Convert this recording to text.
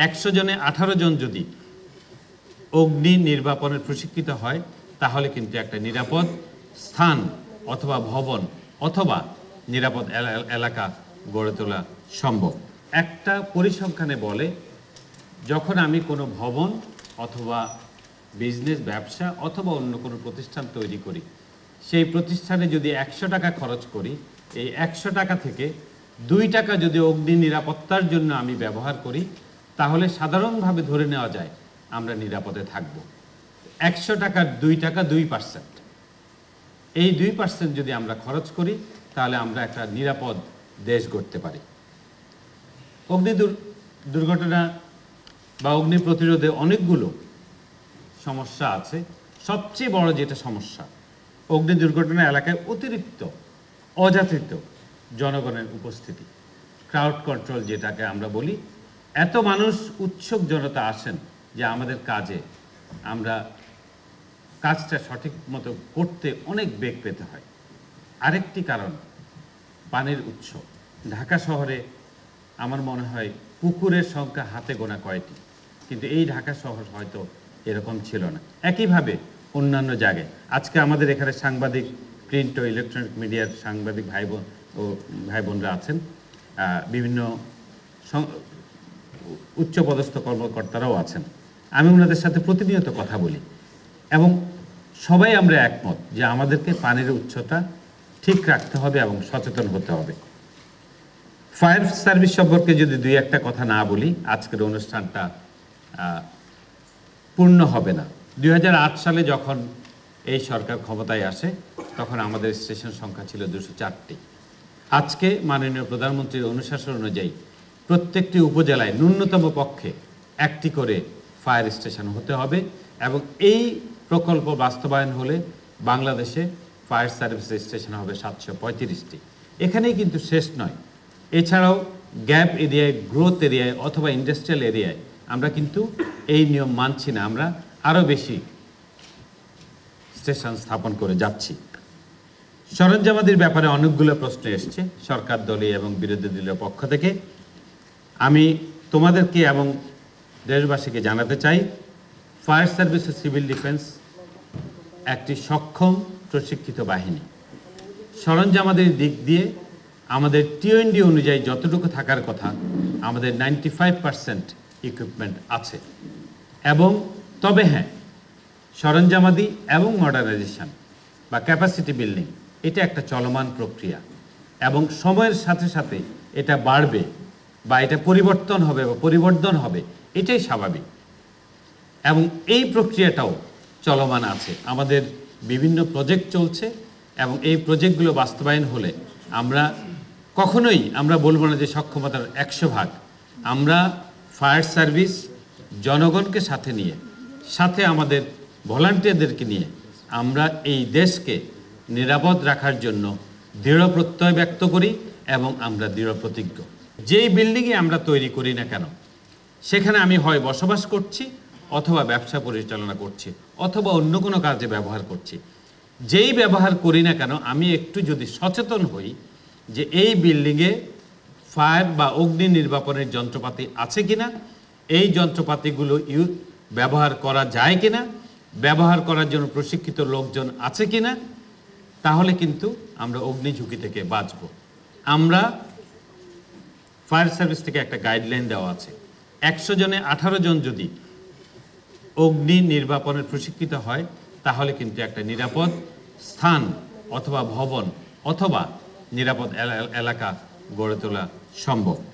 100 জনে 18 জন যদি অগ্নি নির্বাপনের প্রশিক্ষিত হয় তাহলে কিন্তু একটা নিরাপদ স্থান অথবা ভবন অথবা নিরাপদ এলাকা গড়ে তোলা সম্ভব। একটা পরিসংখ্যানে বলে, যখন আমি কোনো ভবন অথবা বিজনেস ব্যবসা অথবা অন্য কোনো প্রতিষ্ঠান তৈরি করি, সেই প্রতিষ্ঠানে যদি 100 টাকা খরচ করি, এই 100 টাকা থেকে 2 টাকা যদি অগ্নি নিরাপত্তার জন্য আমি ব্যবহার করি, তাহলে সাধারণভাবে ধরে নেওয়া যায় আমরা নিরাপদে থাকব। 100 টাকার 2 টাকা 2%। এই 2% যদি আমরা খরচ করি তাহলে আমরা একটা নিরাপদ দেশ গড়তে পারি। অগ্নি দুর্ঘটনা বা অগ্নি প্রতিরোধে অনেকগুলো সমস্যা আছে। সবচেয়ে বড় যেটা সমস্যা, অগ্নি দুর্ঘটনা এলাকায় অতিরিক্ত অযাচিত জনগণের উপস্থিতি, ক্রাউড কন্ট্রোল যেটাকে আমরা বলি। এত মানুষ উৎসুক জনতা আসেন যে আমাদের আমরা কাজটা সঠিক মতো করতে অনেক বেগ পেতে হয়। আরেকটি কারণ পানির উৎস। ঢাকা শহরে আমার মনে হয় পুকুরের সংখ্যা হাতে গোনা কয়টি, কিন্তু এই ঢাকা শহর হয়তো এরকম ছিল না। একইভাবে অন্যান্য জায়গায় আজকে আমাদের এখানে সাংবাদিক, প্রিন্ট ও ইলেকট্রনিক মিডিয়ার সাংবাদিক ভাই বোনরা আছেন, বিভিন্ন উচ্চপদস্থ কর্মকর্তারাও আছেন। আমি ওনাদের সাথে প্রতিনিয়ত কথা বলি এবং সবাই আমরা একমত যে আমাদেরকে পানির উৎসটা ঠিক রাখতে হবে এবং সচেতন হতে হবে। ফায়ার সার্ভিস সম্পর্কে যদি 2-1টা কথা না বলি, আজকের অনুষ্ঠানটা পূর্ণ হবে না। 2008 সালে যখন এই সরকার ক্ষমতায় আসে তখন আমাদের স্টেশন সংখ্যা ছিল 204টি। আজকে মাননীয় প্রধানমন্ত্রীর অনুশাসন অনুযায়ী প্রত্যেকটি উপজেলায় ন্যূনতম পক্ষে 1টি করে ফায়ার স্টেশন হতে হবে এবং এই প্রকল্প বাস্তবায়ন হলে বাংলাদেশে ফায়ার সার্ভিস স্টেশন হবে 735টি। এখানেই কিন্তু শেষ নয়। এছাড়াও গ্যাপ এরিয়ায়, গ্রোথ এরিয়ায় অথবা ইন্ডাস্ট্রিয়াল এরিয়ায় আমরা কিন্তু এই নিয়ম মানছি না, আমরা আরও বেশি স্টেশন স্থাপন করে যাচ্ছি। সরঞ্জামাদির ব্যাপারে অনেকগুলো প্রশ্ন এসছে সরকার দলীয় এবং বিরোধী দলীয় পক্ষ থেকে। আমি তোমাদেরকে এবং দেশবাসীকে জানাতে চাই, ফায়ার সার্ভিস ও সিভিল ডিফেন্স একটি সক্ষম প্রশিক্ষিত বাহিনী। সরঞ্জামাদের দিক দিয়ে আমাদের টিওএনডি অনুযায়ী যতটুকু থাকার কথা, আমাদের 95% ইকুইপমেন্ট আছে। এবং তবে হ্যাঁ, সরঞ্জামাদি এবং মডার্নাইজেশন বা ক্যাপাসিটি বিল্ডিং এটা একটা চলমান প্রক্রিয়া এবং সময়ের সাথে সাথে এটা বাড়বে বা এটা পরিবর্তন হবে বা পরিবর্ধন হবে, এটাই স্বাভাবিক। এবং এই প্রক্রিয়াটাও চলমান আছে। আমাদের বিভিন্ন প্রজেক্ট চলছে এবং এই প্রজেক্টগুলো বাস্তবায়ন হলে আমরা বলবো না যে সক্ষমতার 100%। আমরা ফায়ার সার্ভিস জনগণকে সাথে নিয়ে, সাথে আমাদের ভলান্টিয়ারদেরকে নিয়ে আমরা এই দেশকে নিরাপদ রাখার জন্য দৃঢ় প্রত্যয় ব্যক্ত করি এবং আমরা দৃঢ় প্রতিজ্ঞ। যেই বিল্ডিংয়ে আমরা তৈরি করি না কেন, সেখানে আমি হয় বসবাস করছি অথবা ব্যবসা পরিচালনা করছি অথবা অন্য কোনো কাজে ব্যবহার করছি। যেই ব্যবহার করি না কেন, আমি একটু যদি সচেতন হই যে এই বিল্ডিংয়ে ফায়ার বা অগ্নি নির্বাপনের যন্ত্রপাতি আছে কিনা, এই যন্ত্রপাতিগুলো ব্যবহার করা যায় কিনা, ব্যবহার করার জন্য প্রশিক্ষিত লোকজন আছে কিনা, তাহলে কিন্তু আমরা অগ্নি ঝুঁকি থেকে বাঁচব। আমরা ফায়ার সার্ভিস থেকে একটা গাইডলাইন দেওয়া আছে, 100 জনে 18 জন যদি অগ্নি নির্বাপনের প্রশিক্ষিত হয় তাহলে কিন্তু একটা নিরাপদ স্থান অথবা ভবন অথবা নিরাপদ এলাকা গড়ে তোলা সম্ভব।